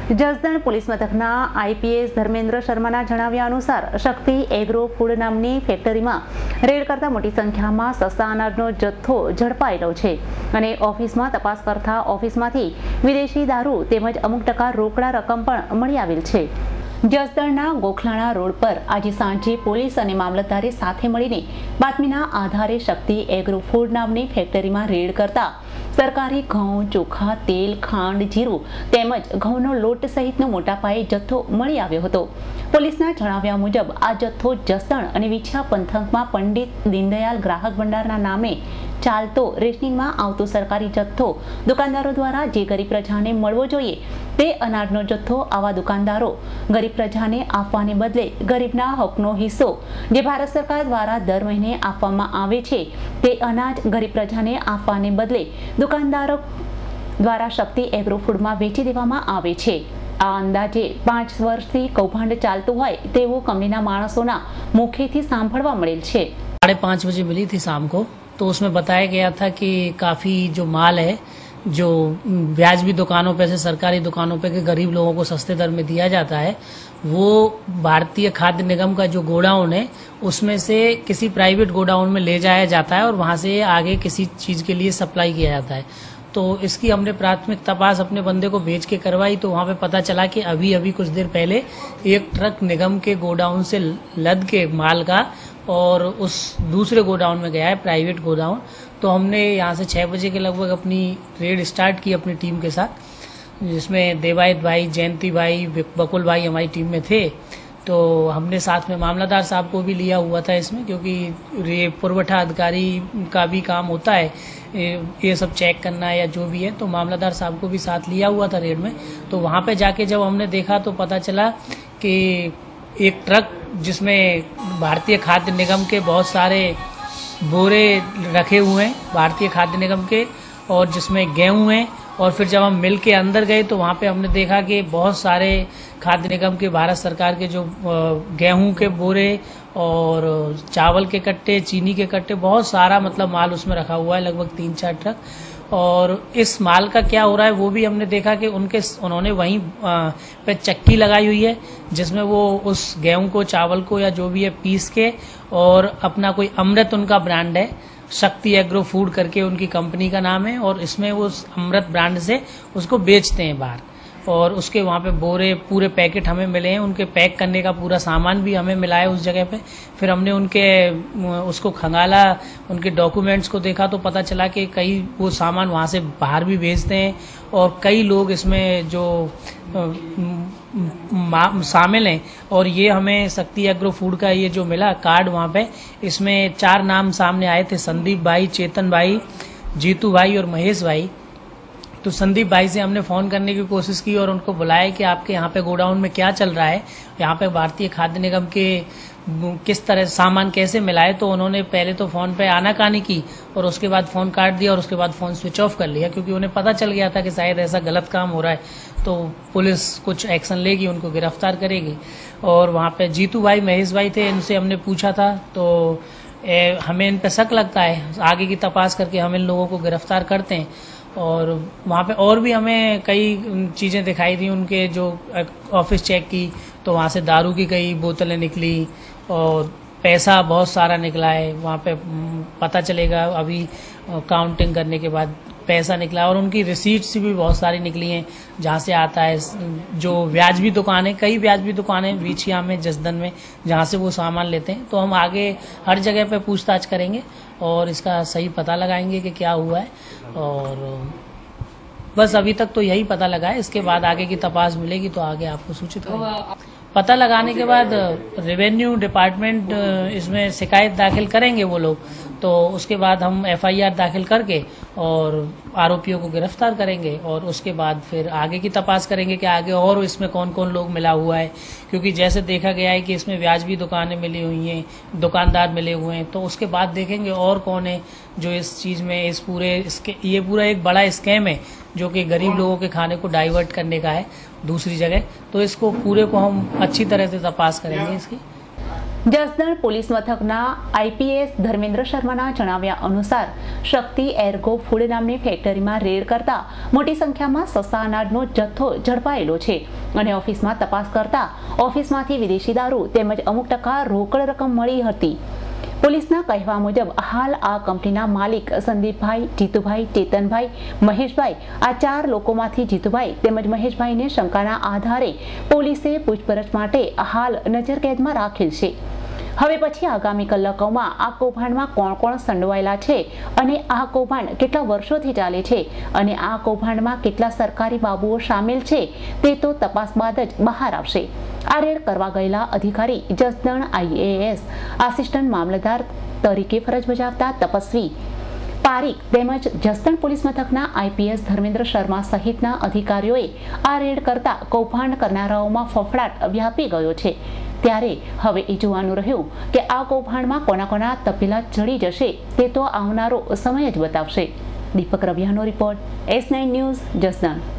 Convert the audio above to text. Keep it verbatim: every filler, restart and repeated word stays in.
Jasdan police મથકના IPS Dharmendra શર્માના જણાવ્યા અનુસાર શક્તિ એગ્રો ફૂડ નામની ફેક્ટરીમાં રેડ કરતા મોટી સંખ્યામાં સસ્તા અનાજનો જથ્થો ઝડપાયેલો છે અને ઓફિસમાં તપાસ કરતા ઓફિસમાંથી વિદેશી દારૂ તેમજ અમુક ટકા રોકડા રકમ પણ મળી આવેલ છે। જસદણના ગોખલાણા રોડ પર આજે સાંજે પોલીસ અને મામલતદારે સાથે મળીને બાતમીના આધારે શક્તિ એગ્રો ફૂડ નામની ફેક્ટરીમાં રેડ કરતા સરકારી ઘઉં, ચોખા, તેલ, ખાંડ, જીરું તેમજ ઘઉંનો લોટ સહિતનો મોટા પાયે જથ્થો મળી આવ્યો હતો। પોલીસના જણાવ્યા મુજબ આ જથ્થો જસદણ અને વિછિયા પંથકમાં પંડિત દીનદયાલ ગ્રાહક ભંડારના નામે ચાલતો રેશનિંગમાં આવતો સરકારી જથ્થો દુકાનદારો દ્વારા જે ગરીબ પ્રજાને મળવો જોઈએ તે અનાજનો જથ્થો આવા દુકાનદારો ગરીબ પ્રજાને આપવાને બદલે ગરીબના હકનો હિસ્સો જે ભારત સરકાર દ્વારા દર મહિને આપવામાં આવે છે તે અનાજ ગરીબ પ્રજાને આપવાને બદલે દુકાનદારો દ્વારા શક્તિ એગ્રો ફૂડમાં વેચી દેવામાં આવે છે। આ અંદાજે પાંચ વર્ષથી કૌભાંડ ચાલતું હોય તેવું કંપનીના માણસોના મુખેથી સાંભળવા મળેલ છે। साढ़े पाँच बजे मिली थी शाम को, तो उसमें बताया गया था कि काफ़ी जो माल है जो ब्याजबी दुकानों पे से सरकारी दुकानों पे के गरीब लोगों को सस्ते दर में दिया जाता है वो भारतीय खाद्य निगम का जो गोडाउन है उसमें से किसी प्राइवेट गोडाउन में ले जाया जाता है और वहाँ से आगे किसी चीज़ के लिए सप्लाई किया जाता है। तो इसकी हमने प्राथमिक तपास अपने बंदे को भेज के करवाई, तो वहाँ पे पता चला कि अभी अभी कुछ देर पहले एक ट्रक निगम के गोडाउन से लद के माल का और उस दूसरे गोडाउन में गया है, प्राइवेट गोडाउन। तो हमने यहाँ से छः बजे के लगभग अपनी रेड स्टार्ट की अपनी टीम के साथ, जिसमें देवायत भाई, जयंती भाई, बकुल भाई हमारी टीम में थे। तो हमने साथ में मामलतदार साहब को भी लिया हुआ था इसमें, क्योंकि ये पुरवठा अधिकारी का भी काम होता है ये सब चेक करना या जो भी है, तो मामलतदार साहब को भी साथ लिया हुआ था रेड में। तो वहाँ पे जाके जब हमने देखा तो पता चला कि एक ट्रक जिसमें भारतीय खाद्य निगम के बहुत सारे बोरे रखे हुए हैं, भारतीय खाद्य निगम के, और जिसमें गेहूँ हैं। और फिर जब हम मिल के अंदर गए तो वहाँ पे हमने देखा कि बहुत सारे खाद्य निगम के भारत सरकार के जो गेहूं के बोरे और चावल के कट्टे, चीनी के कट्टे, बहुत सारा मतलब माल उसमें रखा हुआ है, लगभग तीन चार ट्रक। और इस माल का क्या हो रहा है वो भी हमने देखा कि उनके उन्होंने वहीं पे चक्की लगाई हुई है जिसमें वो उस गेहूं को, चावल को या जो भी है पीस के, और अपना कोई अमृत उनका ब्रांड है, शक्ति एग्रो फूड करके उनकी कंपनी का नाम है, और इसमें वो अमृत ब्रांड से उसको बेचते हैं बाहर। और उसके वहाँ पे बोरे पूरे पैकेट हमें मिले हैं, उनके पैक करने का पूरा सामान भी हमें मिला है उस जगह पे। फिर हमने उनके उसको खंगाला, उनके डॉक्यूमेंट्स को देखा तो पता चला कि कई वो सामान वहाँ से बाहर भी भेजते हैं, और कई लोग इसमें जो शामिल हैं। और ये हमें शक्ति एग्रो फूड का ये जो मिला कार्ड वहाँ पे, इसमें चार नाम सामने आए थे, संदीप भाई, चेतन भाई, जीतू भाई और महेश भाई। तो संदीप भाई से हमने फ़ोन करने की कोशिश की और उनको बुलाया कि आपके यहाँ पे गोडाउन में क्या चल रहा है, यहाँ पे भारतीय खाद्य निगम के किस तरह सामान कैसे मिला है। तो उन्होंने पहले तो फ़ोन पे आनाकानी की और उसके बाद फ़ोन काट दिया और उसके बाद फ़ोन स्विच ऑफ कर लिया, क्योंकि उन्हें पता चल गया था कि शायद ऐसा गलत काम हो रहा है तो पुलिस कुछ एक्शन लेगी, उनको गिरफ्तार करेगी। और वहाँ पे जीतू भाई, महेश भाई थे, इनसे हमने पूछा था तो ए, हमें इन पर शक लगता है, आगे की तपास करके हम इन लोगों को गिरफ्तार करते हैं। और वहाँ पे और भी हमें कई चीज़ें दिखाई दी, उनके जो ऑफिस चेक की तो वहाँ से दारू की कई बोतलें निकली और पैसा बहुत सारा निकला है। वहाँ पे पता चलेगा अभी काउंटिंग करने के बाद पैसा निकला, और उनकी रिसीट्स भी बहुत सारी निकली हैं जहाँ से आता है। जो व्याजबी दुकानें, कई व्याजबी दुकानें विछिया में, जसदन में, जहाँ से वो सामान लेते हैं। तो हम आगे हर जगह पे पूछताछ करेंगे और इसका सही पता लगाएंगे कि क्या हुआ है। और बस अभी तक तो यही पता लगा है, इसके बाद आगे की तपास मिलेगी तो आगे आपको सूचित करेंगे। पता लगाने के बाद रेवेन्यू डिपार्टमेंट इसमें शिकायत दाखिल करेंगे वो लोग, तो उसके बाद हम एफ आई आर दाखिल करके और आरोपियों को गिरफ्तार करेंगे, और उसके बाद फिर आगे की तपास करेंगे कि आगे और इसमें कौन कौन लोग मिला हुआ है। क्योंकि जैसे देखा गया है कि इसमें व्याजबी दुकानें मिली हुई हैं, दुकानदार मिले हुए हैं, तो उसके बाद देखेंगे और कौन है जो इस चीज़ में, इस पूरे इसके ये पूरा एक बड़ा स्कैम है जो कि गरीब लोगों के खाने को डाइवर्ट करने का है दूसरी जगह। तो इसको पूरे को हम अच्छी तरह से तपास करेंगे इसकी। જસદણ પોલીસ મથકના આઈપીએસ ધર્મેન્દ્ર શર્માના જણાવ્યા અનુસાર શક્તિ એર્ગો ફૂડ નામની ફેક્ટરીમાં રેડ કરતા મોટી સંખ્યામાં સસ્તા અનાજનો જથ્થો ઝડપાયેલો છે અને ઓફિસમાં તપાસ કરતા ઓફિસમાંથી વિદેશી દારૂ તેમજ અમુક ટકા રોકડ રકમ મળી હતી। પોલીસના કહેવા મુજબ હાલ આ કંપનીના માલિક સંદીપભાઈ, જીતુભાઈ, ચેતનભાઈ, મહેશભાઈ આ ચાર લોકોમાંથી જીતુભાઈ તેમજ મહેશભાઈને શંકાના આધારે પોલીસે પૂછપરછ માટે હાલ નજરકેદમાં રાખેલ છે। હવે પછી આગામી કલાકોમાં આ કૌભાંડમાં કોણ કોણ સંડોવાયેલા છે અને આ કૌભાંડ કેટલા વર્ષોથી ચાલે છે અને આ કૌભાંડમાં કેટલા સરકારી બાબુઓ સામેલ છે તે તો તપાસ બાદ જ બહાર આવશે। આ રેડ કરવા ગયેલા અધિકારી જસદણ આઈએએસ આસિસ્ટન્ટ મામલતદાર તરીકે ફરજ બજાવતા તપસ્વી પારીક તેમજ જસદણ પોલીસ મથકના આઈપીએસ ધર્મેન્દ્ર શર્મા સહિતના અધિકારીઓએ આ રેડ કરતા કૌભાંડ કરનારાઓમાં ફફડાટ વ્યાપી ગયો છે। ત્યારે હવે એ જોવાનું રહ્યું કે આ કૌભાંડમાં કોના કોના તપેલા ચડી જશે તે તો આવનારો સમય જ બતાવશે। Deepak Raviya report, S nine news, Jasdan.